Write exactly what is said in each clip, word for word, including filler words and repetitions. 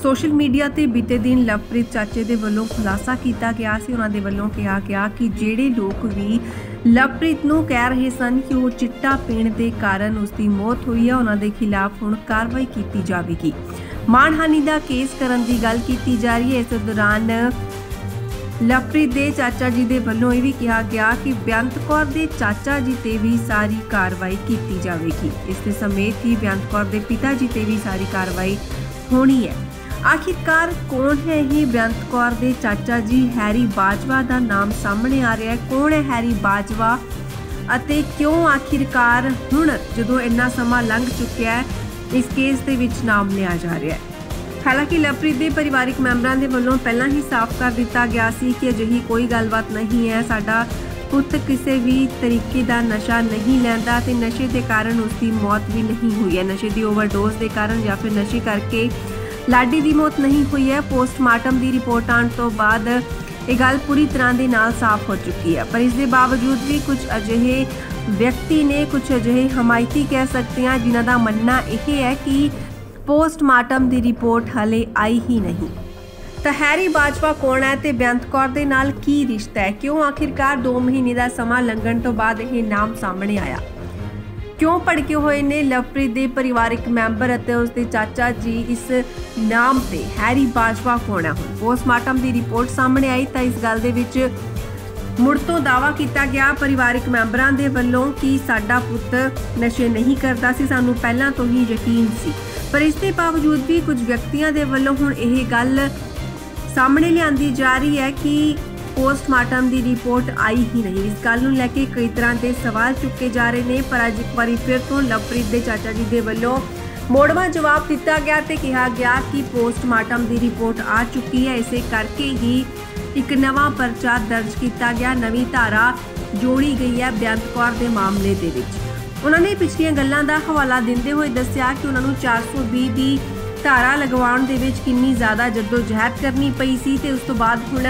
Social media ते बीते दिन लवप्रीत चाचे दे वल्लों खुलासा किया गया सी। उन्हां दे वल्लों कहा गया कि जिहड़े लोग भी लवप्रीत नूं कह रहे सन कि वो चिट्टा पीण दे कारण उसकी मौत हुई है, उन्हां दे खिलाफ हुण कार्रवाई की जाएगी। मानहानि दा केस करन दी गल कीती जा रही है। इस दौरान लवप्रीत दे चाचा जी दे वल्लों यह भी कहा गया कि बेअंत कौर दे चाचा जी ते भी सारी कार्रवाई की जाएगी। इस समेत ही बेअंत कौर दे पिता जी ते भी सारी कार्रवाई होनी है। आखिरकार कौन है ये बेअंत कौर दे चाचा जी? हैरी बाजवा का नाम सामने आ रहा है। कौन है हैरी बाजवा अते क्यों आखिरकार हुण जदों इन्ना समा लंघ चुकिया है इस केस दे विच नाम लिया जा रहा है। हालांकि लवप्रीत दे परिवारिक मैंबरां दे वल्लों पहलां ही साफ कर दिता गया सी कि अजिही कोई गलबात नहीं है, साडा पुत किसी भी तरीके का नशा नहीं लैंदा ते नशे के कारण उसकी मौत भी नहीं हुई है। नशे की ओवरडोज के कारण या फिर नशे करके लाडी की मौत नहीं हुई है। पोस्टमार्टम की रिपोर्ट आने तो बाद ये गल पूरी तरह के नाल साफ हो चुकी है, पर इसके बावजूद भी कुछ अजिहे व्यक्ति ने, कुछ अजिहे हमायती कह सकते हैं, जिन्हां दा मनना यह है कि पोस्टमार्टम की रिपोर्ट हले आई ही नहीं। तो हैरी बाजवा कौन है ते बेअंत कौर दे नाल की रिश्ता है? क्यों आखिरकार दो महीने का समा लंघण तो बाद यह नाम सामने आया? क्यों भड़के हुए ने लवप्रीत दे परिवारिक मैंबर अते उसके चाचा जी? इस नाम से हैरी बाजवा कौन है? हुण पोस्टमार्टम की रिपोर्ट सामने आई तो इस गल दे विच मुड़ तो दावा किया गया परिवारिक मैंबरां दे वल्लों कि साडा पुत नशे नहीं करता सी, सानू पहलां तो ही यकीन सी। पर इसके बावजूद भी कुछ व्यक्तियों के वल्लों हुण यह गल सामने लियांदी जा रही है कि पोस्टमार्टम की रिपोर्ट आई ही नहीं। इस गल नूं लैके कई तरह के सवाल चुके जा रहे हैं, पर अज एक बार फिर तो लवप्रीत के चाचा जी के वल्लों मोड़वा जवाब दिता गया तो कहा गया कि पोस्टमार्टम की रिपोर्ट आ चुकी है, इसे करके ही एक नवा परचा दर्ज किया गया, नवी धारा जोड़ी गई है बेअंत कौर के मामले के विच। उन्होंने पिछलियां गल्लां दा हवाला देंदे हुए दस्सिया कि उन्होंने चार सौ भी की धारा लगवाउण दे विच कितनी ज़्यादा जद्दोजहद करनी पई सी ते उस तो बाद हुण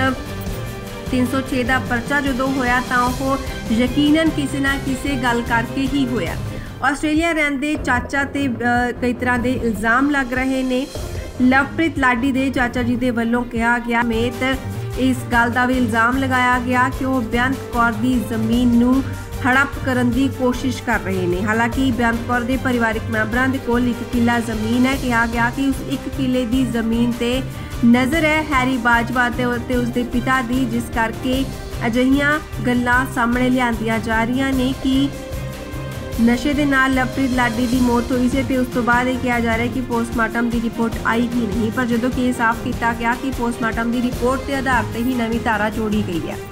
तीन सौ छे का परचा जो होया तो वह यकीनन किसी ना किसी गल करके ही होया। आस्ट्रेलिया रहंदे चाचा ते कई तरह के इल्ज़ाम लग रहे ने। लवप्रीत लाडी दे चाचा जी के वल्लों कहा गया समेत इस गल का भी इल्ज़ाम लगाया गया कि वह बेअंत कौर की जमीन नूं हड़प करन दी कोशिश कर रहे हैं। हालांकि बेअंत कौर के परिवारिक मैंबरां दे कोल एक किला जमीन है। कहा गया कि उस एक किले की जमीन ते नज़र है हैरी बाजवा ते उसके पिता दी, जिस करके अजिहियां गल्लां सामने लियांदियां जा रही ने कि नशे के नाल लवप्रीत लाडी की मौत हुई सी ते उस तो बाद ये कहा जा रहा है कि पोस्टमार्टम की रिपोर्ट आई ही नहीं। पर जदों कि साफ किया गया कि पोस्टमार्टम की रिपोर्ट के आधार पर ही नवी धारा जोड़ी गई है।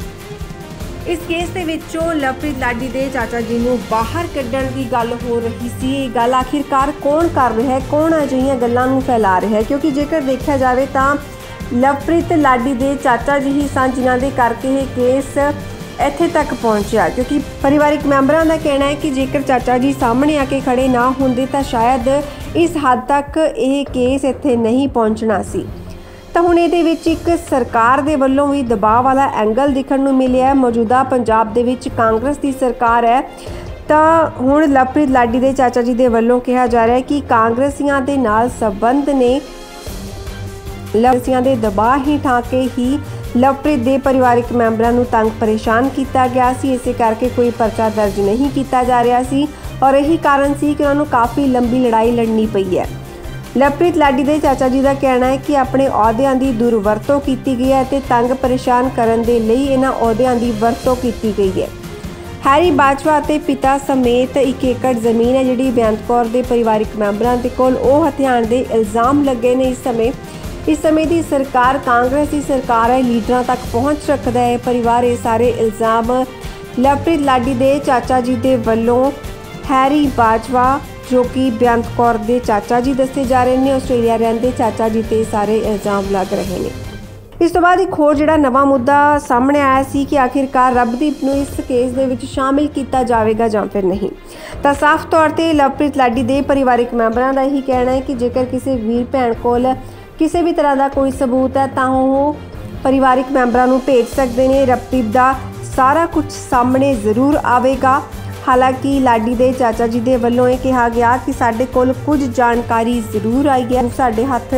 इस केस के विचों लवप्रीत लाडी के चाचा जी नूं बाहर कड्ढण की गल हो रही सी। गल आखिरकार कौन कर रहा है, कौन अजिहियां गल्लां नूं फैला रहा है? क्योंकि जेकर देखा जाए तो लवप्रीत लाडी के चाचा जी ही सन जिन्हां दे करके ये केस इत्थे तक पहुंचा। क्योंकि परिवारिक मैंबरां का कहना है कि जेकर चाचा जी सामने आके खड़े ना होंदे तो शायद इस हद तक यह केस इत्थे नहीं पहुंचना सी। तो हुण इहदे विच एक सरकार दे वल्लों भी दबाव वाला एंगल दिखण नूं मिलिया है। मौजूदा पंजाब दे विच कांग्रेस की सरकार है, तो हुण लवप्रीत लाडी दे चाचा जी दे वल्लों कहा जा रहा है कि कांग्रेसियां दे नाल संबंध ने, लवप्रीतियां दे दबाव ही ठाके ही लवप्रीत दे परिवारिक मैंबरां नूं तंग परेशान किया गया सी। इसे करके कोई परचा दर्ज नहीं किया जा रहा सी और यही कारण सी कि उन्होंने काफ़ी लंबी लड़ाई लड़नी पई है। लवप्रीत लाडी दे चाचा जी का कहना है कि अपने अहुदियां की दुरवरतों की गई है ते तंग परेशान करन दे लई इन्हां अहुदियां की वरतों की गई है। हैरी बाजवा ते पिता समेत एक एकड़ जमीन है जिहड़ी बेअंत कौर दे परिवारिक मैंबरां दे कोल ओह हथियाण दे इल्ज़ाम लगे ने। इस समय इस समय की सरकार कांग्रेस की सरकार है, लीडरां तक पहुँच रखता है परिवार। ये सारे इल्ज़ाम लवप्रीत लाडी दे चाचा जी दे वल्लों हैरी बाजवा जो कि बेअंत कौर दे चाचा जी दसे जा रहे हैं, आस्ट्रेलिया रहंदे चाचा जी ते सारे इल्ज़ाम लग रहे हैं। इस तो बाद एक होर जिहड़ा नवा मुद्दा सामने आया सी कि आखिरकार रबदीप नूं इस केस दे विच शामिल किया जाएगा जां फिर नहीं। तो साफ तौर पर लवप्रीत लाडी दे परिवारिक मैंबरां दा यही कहना है कि जेकर किसी वीर भैन कोल किसी भी तरह का कोई सबूत है तो वो परिवारिक मैंबरां नूं भेज सकते हैं। रबदीप का सारा कुछ सामने जरूर आएगा। हालांकि लाडी दे चाचा जी दे वल्लों ये कहा गया कि साडे कोल कुछ जानकारी जरूर आई है, साडे हत्थ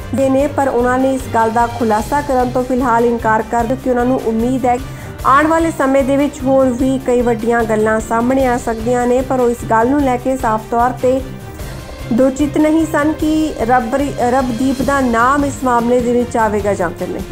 ਦੇ ਨੇ, ਪਰ ਉਹਨਾਂ ਨੇ ਇਸ ਗੱਲ ਦਾ ਖੁਲਾਸਾ ਕਰਨ ਤੋਂ ਫਿਲਹਾਲ ਇਨਕਾਰ ਕਰ ਦਿੱਤਾ ਕਿ ਉਹਨਾਂ ਨੂੰ ਉਮੀਦ ਹੈ ਆਉਣ ਵਾਲੇ ਸਮੇਂ ਦੇ ਵਿੱਚ ਹੋਰ ਵੀ ਕਈ ਵੱਡੀਆਂ ਗੱਲਾਂ ਸਾਹਮਣੇ ਆ ਸਕਦੀਆਂ ਨੇ। ਪਰ ਉਹ ਇਸ ਗੱਲ ਨੂੰ ਲੈ ਕੇ ਸਾਫ਼ ਤੌਰ ਤੇ ਦੋਚਿਤ ਨਹੀਂ ਸਨ ਕਿ ਰੱਬ ਰਬਦੀਪ ਦਾ ਨਾਮ ਇਸ ਮਾਮਲੇ ਦੇ ਵਿੱਚ ਆਵੇਗਾ ਜਾਂ ਫਿਰ ਨਹੀਂ।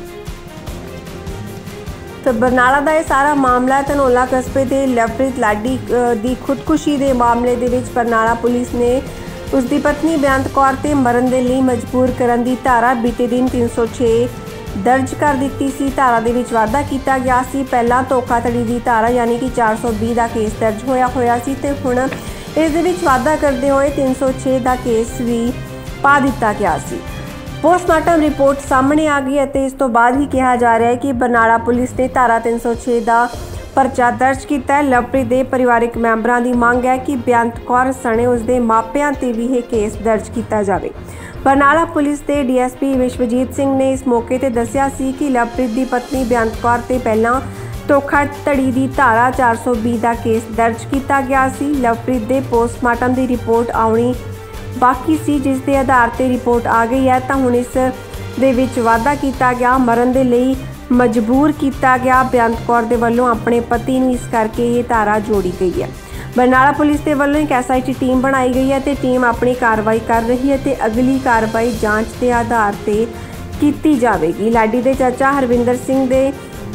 ਤਾਂ ਬਰਨਾਲਾ ਦਾ ਇਹ ਸਾਰਾ ਮਾਮਲਾ ਧਨੌਲਾ ਕਸਬੇ ਦੇ ਲਵਪ੍ਰੀਤ ਲਾਡੀ ਦੀ ਖੁਦਕੁਸ਼ੀ ਦੇ ਮਾਮਲੇ ਦੇ ਵਿੱਚ ਬਰਨਾਲਾ ਪੁਲਿਸ ਨੇ ਉਸ ਦੀ ਪਤਨੀ ਬੇਅੰਤ ਕੌਰ ਤੇ ਮਰਨ ਦੇ ਲਈ ਮਜਬੂਰ ਕਰਨ ਦੀ ਧਾਰਾ ਬੀਤੇ ਦਿਨ ਤਿੰਨ ਸੌ ਛੇ ਦਰਜ ਕਰ ਦਿੱਤੀ ਸੀ। ਧਾਰਾ ਦੇ ਵਿੱਚ ਵਾਧਾ ਕੀਤਾ ਗਿਆ ਸੀ। ਪਹਿਲਾਂ ਧੋਖਾਧੜੀ ਦੀ ਧਾਰਾ ਯਾਨੀ ਕਿ ਚਾਰ ਸੌ ਵੀਹ ਦਾ ਕੇਸ ਦਰਜ ਹੋਇਆ ਹੋਇਆ ਸੀ ਤੇ ਹੁਣ ਇਸ ਦੇ ਵਿੱਚ ਵਾਧਾ ਕਰਦੇ ਹੋਏ ਤਿੰਨ ਸੌ ਛੇ ਦਾ ਕੇਸ ਵੀ ਪਾ ਦਿੱਤਾ ਗਿਆ ਸੀ। ਪੋਸਟਮਾਰਟਮ ਰਿਪੋਰਟ ਸਾਹਮਣੇ ਆ ਗਈ ਅਤੇ ਇਸ ਤੋਂ ਬਾਅਦ ਹੀ ਕਿਹਾ ਜਾ ਰਿਹਾ ਹੈ ਕਿ ਬਰਨਾਲਾ ਪੁਲਿਸ ਨੇ ਧਾਰਾ ਤਿੰਨ ਸੌ ਛੇ ਦਾ ਪਰਚਾ ਦਰਜ ਕੀਤਾ ਹੈ। ਲਵਪ੍ਰੀਤ ਦੇ ਪਰਿਵਾਰਕ ਮੈਂਬਰਾਂ ਦੀ ਮੰਗ ਹੈ ਕਿ ਬੇਅੰਤ ਕੌਰ ਸਣੇ ਉਸ ਦੇ ਮਾਪਿਆਂ ਤੇ ਵੀ ਇਹ ਕੇਸ ਦਰਜ ਕੀਤਾ ਜਾਵੇ। ਬਰਨਾਲਾ ਪੁਲਿਸ ਦੇ D S P Vishavjit Singh ਨੇ ਇਸ ਮੌਕੇ ਤੇ ਦੱਸਿਆ ਸੀ ਕਿ ਲਵਪ੍ਰੀਤ ਦੀ ਪਤਨੀ ਬੇਅੰਤ ਕੌਰ ਤੇ ਪਹਿਲਾਂ ਧੋਖਾਧੜੀ ਦੀ ਧਾਰਾ ਚਾਰ ਸੌ ਵੀਹ ਦਾ ਕੇਸ ਦਰਜ ਕੀਤਾ ਗਿਆ ਸੀ। ਲਵਪ੍ਰੀਤ ਦੇ ਪੋਸਟਮਾਰਟਮ ਦੀ ਰਿਪੋਰਟ ਆਉਣੀ ਬਾਕੀ ਸੀ, ਜਿਸ ਦੇ ਆਧਾਰ ਤੇ ਰਿਪੋਰਟ ਆ ਗਈ ਹੈ ਤਾਂ ਹੁਣ ਇਸ ਦੇ ਵਿੱਚ ਵਾਧਾ ਕੀਤਾ ਗਿਆ। ਮਰਨ ਦੇ ਲਈ ਮਜਬੂਰ ਕੀਤਾ ਗਿਆ। ਬੇਅੰਤ ਕੌਰ ਦੇ ਵੱਲੋਂ ਆਪਣੇ ਪਤੀ ਨੂੰ ਇਸ ਕਰਕੇ ਇਹ ਧਾਰਾ ਜੋੜੀ ਗਈ ਹੈ। ਬਰਨਾਲਾ ਪੁਲਿਸ ਦੇ ਵੱਲੋਂ ਇੱਕ ਐਸ ਆਈ ਟੀ ਟੀਮ ਬਣਾਈ ਗਈ ਹੈ ਤੇ ਟੀਮ ਆਪਣੀ ਕਾਰਵਾਈ ਕਰ ਰਹੀ ਹੈ ਤੇ ਅਗਲੀ ਕਾਰਵਾਈ ਜਾਂਚ ਦੇ ਆਧਾਰ ਤੇ ਕੀਤੀ ਜਾਵੇਗੀ। ਲਾਡੀ ਦੇ ਚਾਚਾ ਹਰਵਿੰਦਰ ਸਿੰਘ ਦੇ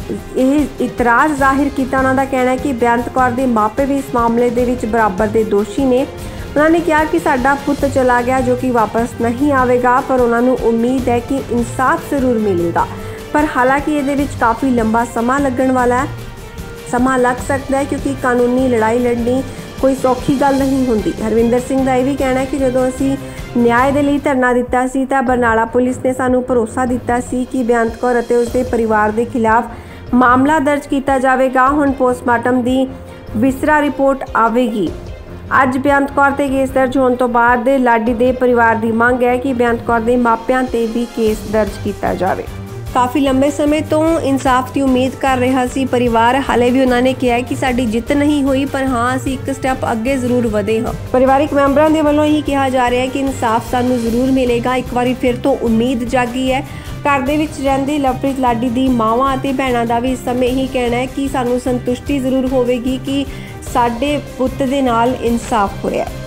ਇਹ ਇਤਰਾਜ਼ ਜ਼ਾਹਿਰ ਕੀਤਾ। ਉਹਨਾਂ ਦਾ ਕਹਿਣਾ ਹੈ ਕਿ ਬੇਅੰਤ ਕੌਰ ਦੇ ਮਾਪੇ ਵੀ ਇਸ ਮਾਮਲੇ ਦੇ ਵਿੱਚ ਬਰਾਬਰ ਦੇ ਦੋਸ਼ੀ ਨੇ। ਉਹਨਾਂ ਨੇ ਕਿਹਾ ਕਿ ਸਾਡਾ ਪੁੱਤ ਚਲਾ ਗਿਆ ਜੋ ਕਿ ਵਾਪਸ ਨਹੀਂ ਆਵੇਗਾ, ਪਰ ਉਹਨਾਂ ਨੂੰ ਉਮੀਦ ਹੈ ਕਿ ਇਨਸਾਫ ਜ਼ਰੂਰ ਮਿਲੇਗਾ। ਪਰ ਹਾਲਾਂਕਿ ਇਹਦੇ ਵਿੱਚ ਕਾਫੀ ਲੰਬਾ ਸਮਾਂ ਲੱਗਣ ਵਾਲਾ ਹੈ, ਸਮਾਂ ਲੱਗ ਸਕਦਾ ਹੈ ਕਿਉਂਕਿ ਕਾਨੂੰਨੀ ਲੜਾਈ ਲੜਨੀ ਕੋਈ ਸੌਖੀ ਗੱਲ ਨਹੀਂ ਹੁੰਦੀ। ਹਰਵਿੰਦਰ ਸਿੰਘ ਦਾ ਇਹ ਵੀ ਕਹਿਣਾ ਹੈ ਕਿ ਜਦੋਂ ਅਸੀਂ ਨਿਆਂ ਦੇ ਲਈ ਧਰਨਾ ਦਿੱਤਾ ਸੀ ਤਾਂ ਬਰਨਾਲਾ ਪੁਲਿਸ ਨੇ ਸਾਨੂੰ ਭਰੋਸਾ ਦਿੱਤਾ ਸੀ ਕਿ ਬੇਅੰਤ ਕੌਰ ਅਤੇ ਉਸਦੇ ਪਰਿਵਾਰ ਦੇ ਖਿਲਾਫ ਮਾਮਲਾ ਦਰਜ ਕੀਤਾ ਜਾਵੇਗਾ। ਹੁਣ ਪੋਸਟਮਾਰਟਮ ਦੀ ਵਿਸਰਾ ਰਿਪੋਰਟ ਆਵੇਗੀ। ਅੱਜ ਬੇਅੰਤ ਕੌਰ ਤੇ ਕੇਸ ਦਰਜ ਹੋਣ ਤੋਂ ਬਾਅਦ ਲਾਡੀ ਦੇ ਪਰਿਵਾਰ ਦੀ ਮੰਗ ਹੈ ਕਿ ਬੇਅੰਤ ਕੌਰ ਦੇ ਮਾਪਿਆਂ ਤੇ ਵੀ ਕੇਸ ਦਰਜ ਕੀਤਾ ਜਾਵੇ। ਕਾਫੀ ਲੰਬੇ ਸਮੇਂ ਤੋਂ ਇਨਸਾਫ ਦੀ ਉਮੀਦ ਕਰ ਰਿਹਾ ਸੀ ਪਰਿਵਾਰ। ਹਾਲੇ ਵੀ ਉਹਨਾਂ ਨੇ ਕਿਹਾ ਕਿ ਸਾਡੀ ਜਿੱਤ ਨਹੀਂ ਹੋਈ, ਪਰ ਹਾਂ ਅਸੀਂ ਇੱਕ ਸਟੈਪ ਅੱਗੇ ਜ਼ਰੂਰ ਵਧੇ ਹਾਂ। ਪਰਿਵਾਰਿਕ ਮੈਂਬਰਾਂ ਦੇ ਵੱਲੋਂ ਇਹੀ ਕਿਹਾ ਜਾ ਰਿਹਾ ਹੈ ਕਿ ਇਨਸਾਫ ਸਾਨੂੰ ਜ਼ਰੂਰ ਮਿਲੇਗਾ। ਇੱਕ ਵਾਰੀ ਫਿਰ ਤੋਂ ਉਮੀਦ ਜਾਗੀ ਹੈ। ਘਰ ਦੇ ਵਿੱਚ ਰਹਿੰਦੀ ਲਵਪ੍ਰੀਤ ਲਾਡੀ ਦੀ ਮਾਵਾਂ ਅਤੇ ਭੈਣਾਂ ਦਾ ਵੀ ਇਸ ਸਮੇਂ ਇਹੀ ਕਹਿਣਾ ਹੈ ਕਿ ਸਾਨੂੰ ਸੰਤੁਸ਼ਟੀ ਜ਼ਰੂਰ ਹੋਵੇਗੀ ਕਿ ਸਾਡੇ ਪੁੱਤ ਦੇ ਨਾਲ ਇਨਸਾਫ ਹੋਇਆ।